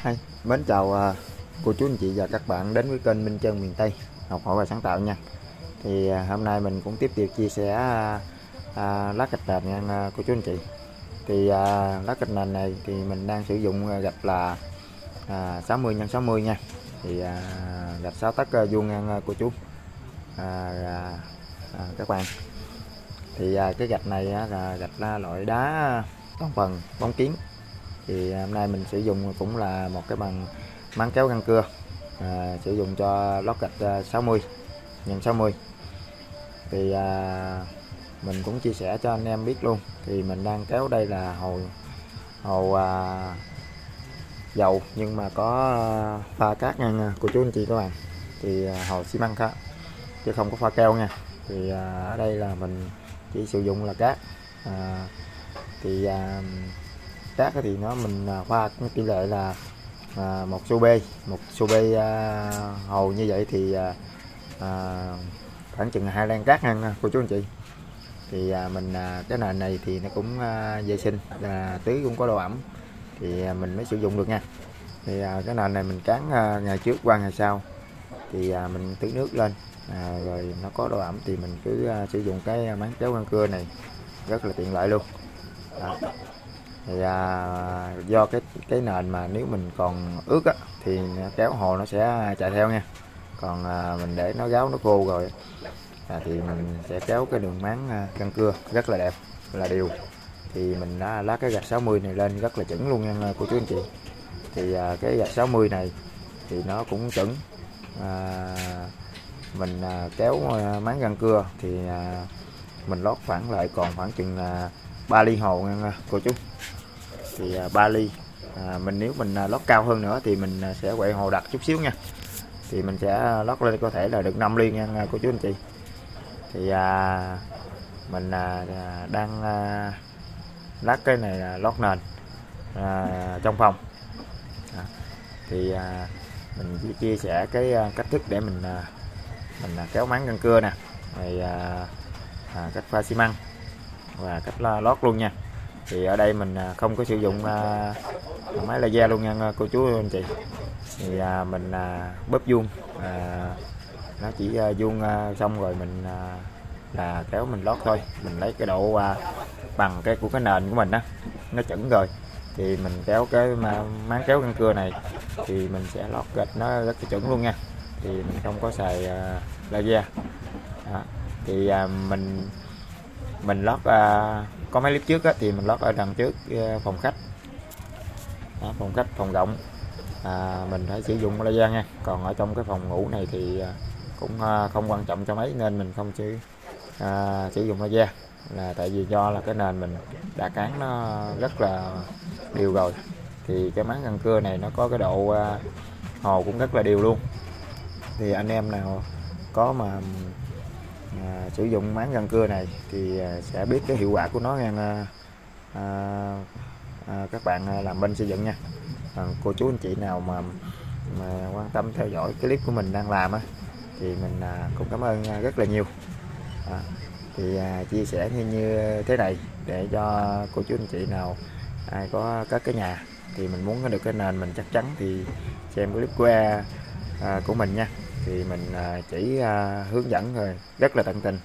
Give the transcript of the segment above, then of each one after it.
Mến chào cô chú anh chị và các bạn đến với kênh Minh Trân Miền Tây học hỏi và sáng tạo nha. Thì hôm nay mình cũng tiếp tục chia sẻ lá gạch nền nha cô chú anh chị. Thì lá gạch nền này thì mình đang sử dụng gạch là 60x60 nha. Thì gạch 6 tấc vuông nha cô chú các bạn. Thì cái gạch này là gạch loại đá toàn phần bóng kiến. Thì hôm nay mình sử dụng cũng là một cái bằng máng kéo găng cưa, sử dụng cho lót gạch 60x60. Thì mình cũng chia sẻ cho anh em biết luôn. Thì mình đang kéo đây là hồ dầu nhưng mà có pha cát nha cô chú anh chị các bạn. Thì hồ xi măng thôi chứ không có pha keo nha. Thì ở đây là mình chỉ sử dụng là cát. Thì cát thì mình pha tỷ lệ là một xô bê hồ như vậy thì khoảng chừng 2 lan cát nha cô chú anh chị. Thì mình cái nền này thì nó cũng vệ sinh, tưới cũng có độ ẩm thì mình mới sử dụng được nha. Thì cái nền này mình cán ngày trước qua ngày sau thì mình tưới nước lên, rồi nó có độ ẩm thì mình cứ sử dụng cái máng kéo găng cưa này rất là tiện lợi luôn. Đó. Thì do cái nền mà nếu mình còn ướt thì kéo hồ nó sẽ chạy theo nha. Còn mình để nó ráo nó khô rồi thì mình sẽ kéo cái đường máng găng cưa rất là đẹp, là đều. Thì mình đã lá cái gạch 60 này lên rất là chuẩn luôn nha cô chú anh chị. Thì cái gạch 60 này thì nó cũng chuẩn. Mình kéo máng găng cưa thì mình lót khoảng lại còn khoảng chừng 3 ly hồ nha cô chú. Thì 3 ly nếu mình lót cao hơn nữa thì mình sẽ quậy hồ đặc chút xíu nha. Thì mình sẽ lót lên có thể là được 5 ly nha cô chú anh chị. Thì mình đang lát cái này là lót nền trong phòng. Thì mình chia sẻ cái cách thức để mình kéo máng găng cưa nè, rồi cách pha xi măng và cách lót luôn nha. Thì ở đây mình không có sử dụng máy laser luôn nha cô chú anh chị. Thì mình bóp vuông, nó chỉ vuông xong rồi mình là kéo mình lót thôi. Mình lấy cái độ bằng cái của cái nền của mình đó, nó chuẩn rồi thì mình kéo cái máng kéo găng cưa này thì mình sẽ lót gạch nó rất là chuẩn luôn nha. Thì mình không có xài laser. Đó. Thì mình lót có mấy clip trước thì mình lót ở đằng trước phòng khách. Đó, phòng khách phòng rộng mình phải sử dụng laser nha. Còn ở trong cái phòng ngủ này thì cũng không quan trọng cho mấy nên mình không sử dụng laser, là tại vì do là cái nền mình đã cán nó rất là đều rồi. Thì cái máng găng cưa này nó có cái độ hồ cũng rất là đều luôn. Thì anh em nào có mà sử dụng máng găng cưa này thì sẽ biết cái hiệu quả của nó nha các bạn làm bên xây dựng nha. Cô chú anh chị nào mà quan tâm theo dõi clip của mình đang làm thì mình cũng cảm ơn rất là nhiều. Thì chia sẻ như thế này để cho cô chú anh chị nào ai có cất cái nhà thì mình muốn có được cái nền mình chắc chắn thì xem clip của mình nha. Thì mình chỉ hướng dẫn rồi rất là tận tình.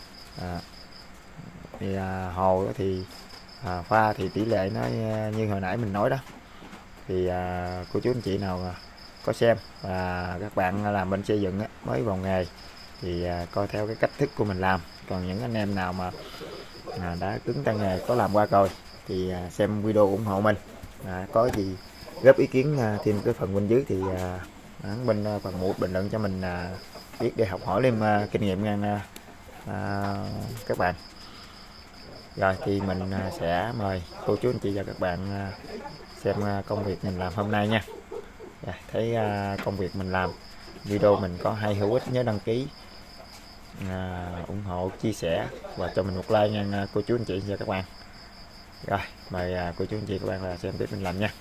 Thì hồ thì pha thì tỷ lệ nó như hồi nãy mình nói đó. Thì cô chú anh chị nào có xem và các bạn làm bên xây dựng mới vào nghề thì coi theo cái cách thức của mình làm. Còn những anh em nào mà đã cứng tay nghề có làm qua rồi thì xem video ủng hộ mình. Có gì góp ý kiến thêm cái phần bên dưới thì bên phần một bình luận cho mình biết để học hỏi thêm kinh nghiệm nha các bạn. Rồi thì mình sẽ mời cô chú anh chị và các bạn xem công việc mình làm hôm nay nha. Thấy công việc mình làm video mình có hay hữu ích nhớ đăng ký, ủng hộ, chia sẻ và cho mình một like nha cô chú anh chị và các bạn. Rồi mời cô chú anh chị các bạn là xem tiếp mình làm nha.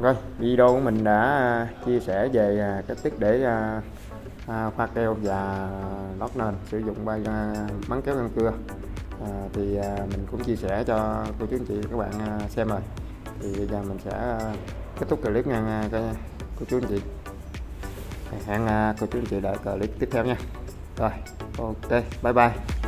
Rồi, video của mình đã chia sẻ về cách thức để pha keo và lót nền sử dụng máng kéo răng cưa. Mình cũng chia sẻ cho cô chú anh chị các bạn xem rồi. Thì bây giờ mình sẽ kết thúc clip nha cô chú anh chị. Hẹn cô chú anh chị đợi clip tiếp theo nha. Rồi, ok, bye bye.